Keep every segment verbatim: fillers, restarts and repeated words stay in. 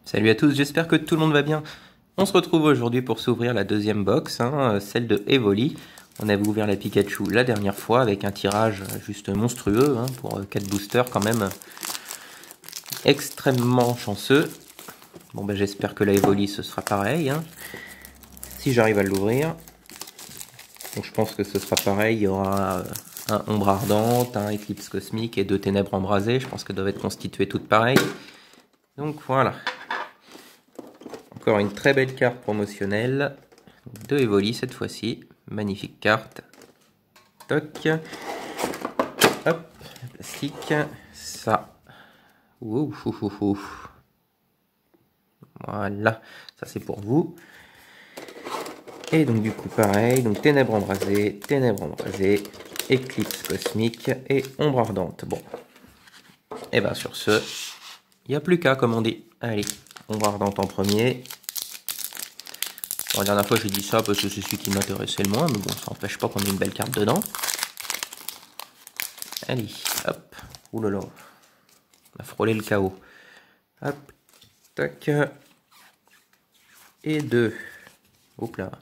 Salut à tous, j'espère que tout le monde va bien. On se retrouve aujourd'hui pour s'ouvrir la deuxième box, hein, celle de Evoli. On avait ouvert la Pikachu la dernière fois avec un tirage juste monstrueux, hein, pour quatre boosters quand même extrêmement chanceux. Bon ben j'espère que la Evoli ce sera pareil, hein, si j'arrive à l'ouvrir. Donc je pense que ce sera pareil, il y aura un Ombre Ardente, un Éclipse Cosmique et deux Ténèbres Embrasées. Je pense qu'elles doivent être constituées toutes pareilles. Donc voilà. Encore une très belle carte promotionnelle de Evoli cette fois-ci. Magnifique carte. Toc. Hop, plastique. Ça. Ouh, ouh, ouh, ouh. Voilà, ça c'est pour vous. Et donc du coup pareil, donc Ténèbres Embrasées, Ténèbres Embrasées, Éclipse Cosmique et Ombre Ardente. Bon. Et bien sur ce, il n'y a plus qu'à, comme on dit. Allez, Ombre Ardente en premier. Bon, la dernière fois j'ai dit ça parce que c'est celui qui m'intéressait le moins, mais bon, ça n'empêche pas qu'on ait une belle carte dedans. Allez, hop, oulala, on a frôlé le chaos. Hop, tac, et deux. Hop là.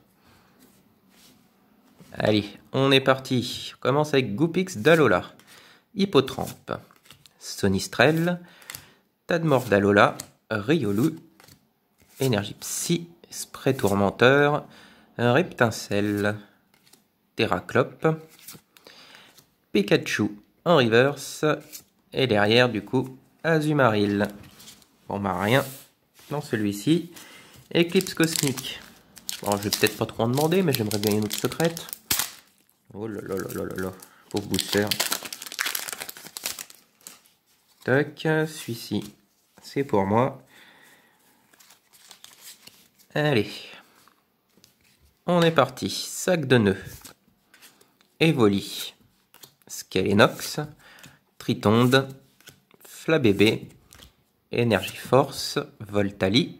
Allez, on est parti. On commence avec Goopix d'Alola, Hippotrampe, Sonistrel, Tadmor d'Alola, Riolu, Énergie Psy, Spray Tourmenteur, Reptincelle, Terraclope, Pikachu en reverse, et derrière du coup Azumarill. Bon bah rien dans celui-ci. Éclipse Cosmique. Bon, je vais peut-être pas trop en demander, mais j'aimerais bien une autre secrète. Oh là là là là là là, pauvre booster. Tac, celui-ci, c'est pour moi. Allez, on est parti. Sac de nœuds, Evoli, Skelenox, Tritonde, Flabébé, Énergie Force, Voltali,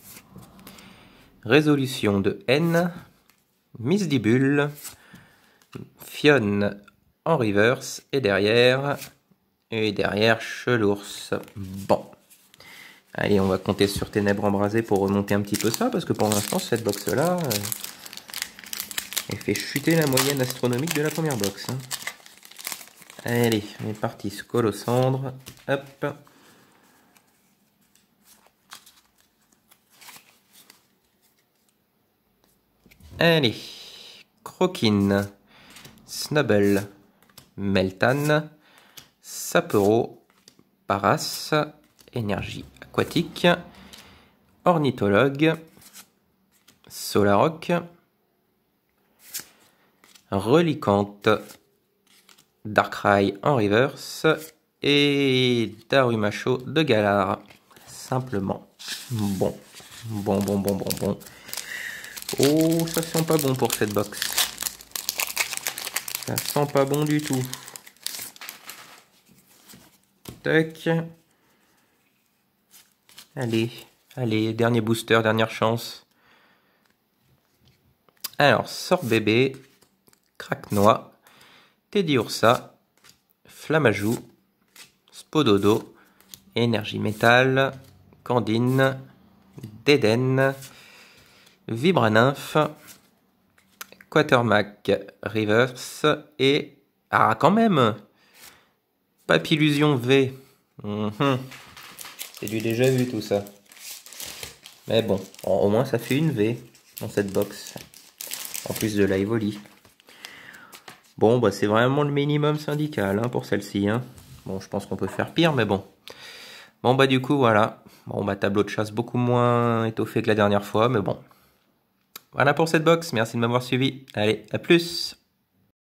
Résolution de N, Misdibule, Fionne en reverse, et derrière, et derrière Chelours. Bon. Allez, on va compter sur Ténèbres Embrasées pour remonter un petit peu ça, parce que pour l'instant, cette box-là, euh, elle fait chuter la moyenne astronomique de la première box. Hein. Allez, on est parti, Scolosandre, hop. Allez, Croquine, Snubble, Meltan, Sapero, Paras, Énergie Aquatique, Ornithologue, Solaroc, Reliquante, Darkrai en reverse et Darumacho de Galar. Simplement. Bon, bon, bon, bon, bon, bon. Oh, ça sent pas bon pour cette box. Ça sent pas bon du tout. Tac. Allez, allez, dernier booster, dernière chance. Alors, Sorbébé, Craquenois, Teddiursa, Flamajou, Spododo, Énergie Métal, Candine, Déden, Vibranymph, Quatermack Reverse et... Ah, quand même Papillusion V. Mmh. C'est du déjà vu tout ça. Mais bon, au moins ça fait une V dans cette box. En plus de la Evoli. Bon, bah c'est vraiment le minimum syndical hein, pour celle-ci. Hein. Bon, je pense qu'on peut faire pire, mais bon. Bon, bah du coup, voilà. Bon, bah tableau de chasse beaucoup moins étoffé que la dernière fois, mais bon. Voilà pour cette box. Merci de m'avoir suivi. Allez, à plus!